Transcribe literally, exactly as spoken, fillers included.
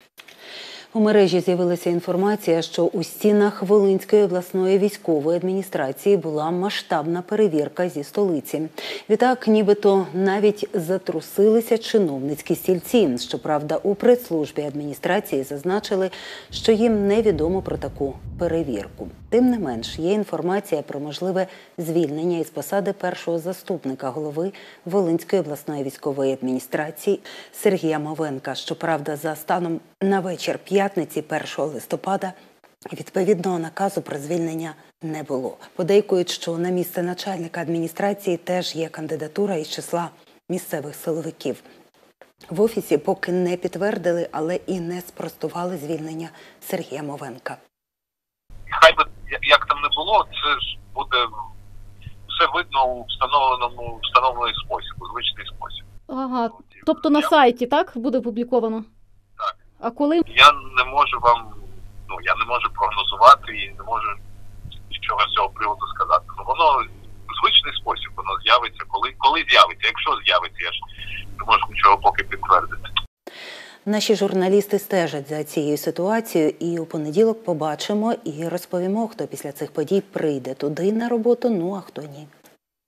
У мережі з'явилася інформація, що у стінах Волинської обласної військової адміністрації була масштабна перевірка зі столиці. Відтак, нібито навіть затрусилися чиновницькі стільці. Щоправда, у прес-службі адміністрації зазначили, що їм невідомо про таку перевірку. Тим не менш, є інформація про можливе звільнення із посади першого заступника голови Волинської обласної військової адміністрації Сергія Мовенка. Щоправда, за станом на вечір п'ятниці першого листопада відповідного наказу про звільнення не було. Подейкують, що на місце начальника адміністрації теж є кандидатура із числа місцевих силовиків. В офісі поки не підтвердили, але і не спростували звільнення Сергія Мовенка. Хай би як там не було, це ж буде все видно у встановленому встановлений спосіб, у звичний спосіб. Ага, тобто на сайті, так, буде опубліковано? Так. А коли? Я не можу вам, ну, я не можу прогнозувати і не можу нічого з цього приводу сказати. Ну, воно у звичний спосіб, воно з'явиться, коли, коли з'явиться, якщо з'явиться, я ж не можу нічого поки підтвердити. Наші журналісти стежать за цією ситуацією і у понеділок побачимо і розповімо, хто після цих подій прийде туди на роботу, ну а хто ні.